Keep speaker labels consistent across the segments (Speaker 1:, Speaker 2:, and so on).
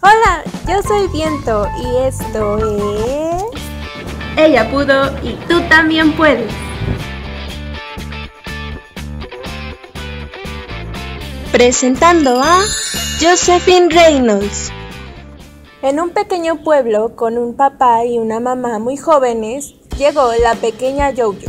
Speaker 1: Hola, yo soy Viento y esto es...
Speaker 2: Ella pudo y tú también puedes.
Speaker 3: Presentando a Josephine Reynolds.
Speaker 1: En un pequeño pueblo con un papá y una mamá muy jóvenes, llegó la pequeña Jojo.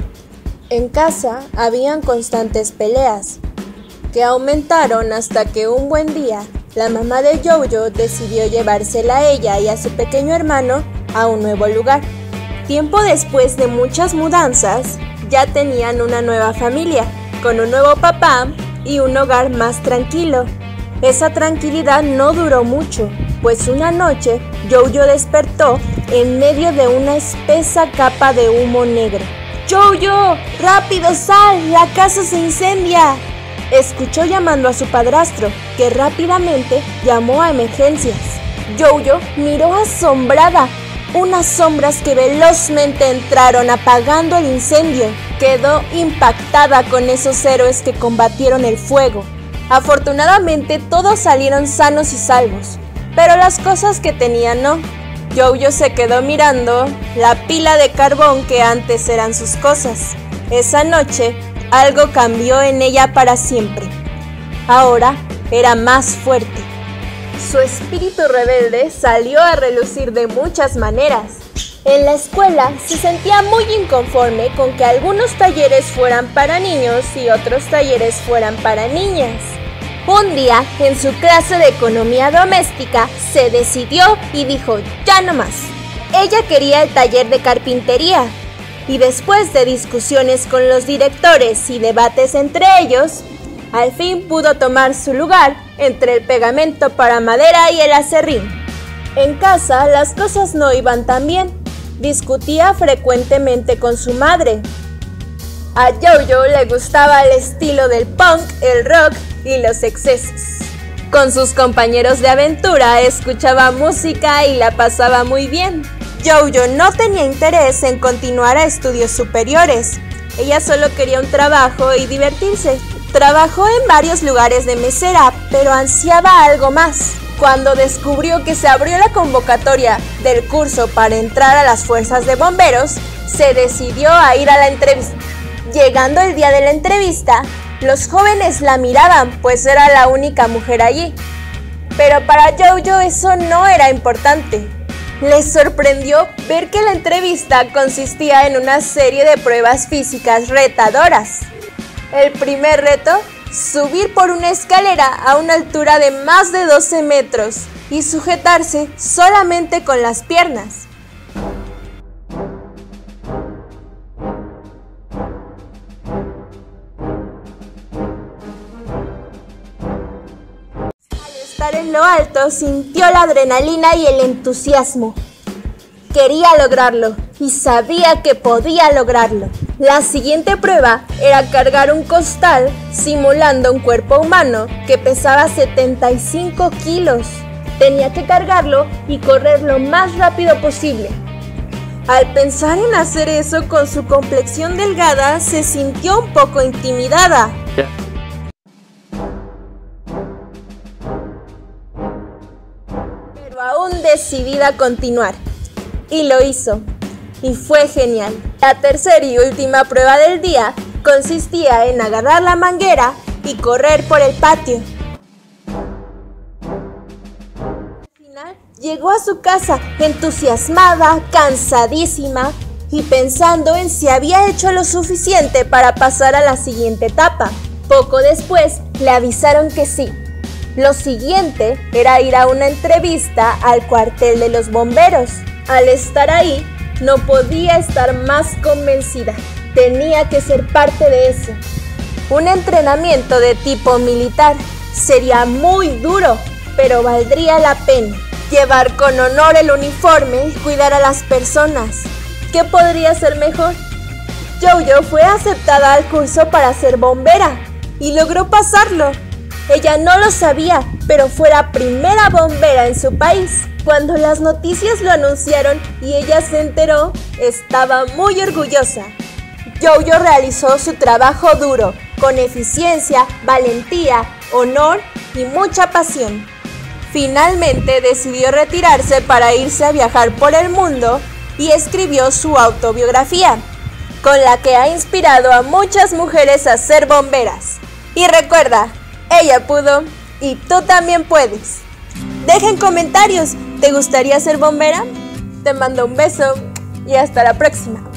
Speaker 1: En casa habían constantes peleas, que aumentaron hasta que un buen día, la mamá de Jojo decidió llevársela a ella y a su pequeño hermano a un nuevo lugar. Tiempo después de muchas mudanzas, ya tenían una nueva familia, con un nuevo papá y un hogar más tranquilo. Esa tranquilidad no duró mucho, pues una noche Jojo despertó en medio de una espesa capa de humo negro. ¡Jojo! ¡Rápido, sal! ¡La casa se incendia! Escuchó llamando a su padrastro, que rápidamente llamó a emergencias. Jojo miró asombrada unas sombras que velozmente entraron apagando el incendio. Quedó impactada con esos héroes que combatieron el fuego. Afortunadamente todos salieron sanos y salvos, pero las cosas que tenían no. Jojo se quedó mirando la pila de carbón que antes eran sus cosas. Esa noche, algo cambió en ella para siempre. Ahora era más fuerte. Su espíritu rebelde salió a relucir de muchas maneras. En la escuela se sentía muy inconforme con que algunos talleres fueran para niños y otros talleres fueran para niñas. Un día, en su clase de economía doméstica, se decidió y dijo, ya no más. Ella quería el taller de carpintería. Y después de discusiones con los directores y debates entre ellos, al fin pudo tomar su lugar entre el pegamento para madera y el aserrín. En casa las cosas no iban tan bien. Discutía frecuentemente con su madre. A Jojo le gustaba el estilo del punk, el rock y los excesos. Con sus compañeros de aventura escuchaba música y la pasaba muy bien. Jojo no tenía interés en continuar a estudios superiores. Ella solo quería un trabajo y divertirse. Trabajó en varios lugares de mesera, pero ansiaba algo más. Cuando descubrió que se abrió la convocatoria del curso para entrar a las fuerzas de bomberos, se decidió a ir a la entrevista. Llegando el día de la entrevista, los jóvenes la miraban, pues era la única mujer allí. Pero para Jojo eso no era importante. Les sorprendió ver que la entrevista consistía en una serie de pruebas físicas retadoras. El primer reto, subir por una escalera a una altura de más de 12 metros y sujetarse solamente con las piernas. Al estar en lo alto, sintió la adrenalina y el entusiasmo. Quería lograrlo y sabía que podía lograrlo. La siguiente prueba era cargar un costal simulando un cuerpo humano que pesaba 75 kilos. Tenía que cargarlo y correr lo más rápido posible. Al pensar en hacer eso con su complexión delgada, se sintió un poco intimidada. Pero aún decidida a continuar. Y lo hizo. Y fue genial. La tercera y última prueba del día consistía en agarrar la manguera y correr por el patio. Al final llegó a su casa entusiasmada, cansadísima y pensando en si había hecho lo suficiente para pasar a la siguiente etapa. Poco después le avisaron que sí. Lo siguiente era ir a una entrevista al cuartel de los bomberos. Al estar ahí, no podía estar más convencida. Tenía que ser parte de eso. Un entrenamiento de tipo militar. Sería muy duro, pero valdría la pena. Llevar con honor el uniforme y cuidar a las personas. ¿Qué podría ser mejor? Jojo fue aceptada al curso para ser bombera y logró pasarlo. Ella no lo sabía, pero fue la primera bombera en su país. Cuando las noticias lo anunciaron y ella se enteró, estaba muy orgullosa. Jojo realizó su trabajo duro, con eficiencia, valentía, honor y mucha pasión. Finalmente decidió retirarse para irse a viajar por el mundo y escribió su autobiografía, con la que ha inspirado a muchas mujeres a ser bomberas. Y recuerda, ella pudo y tú también puedes. Deja en comentarios, ¿te gustaría ser bombera? Te mando un beso y hasta la próxima.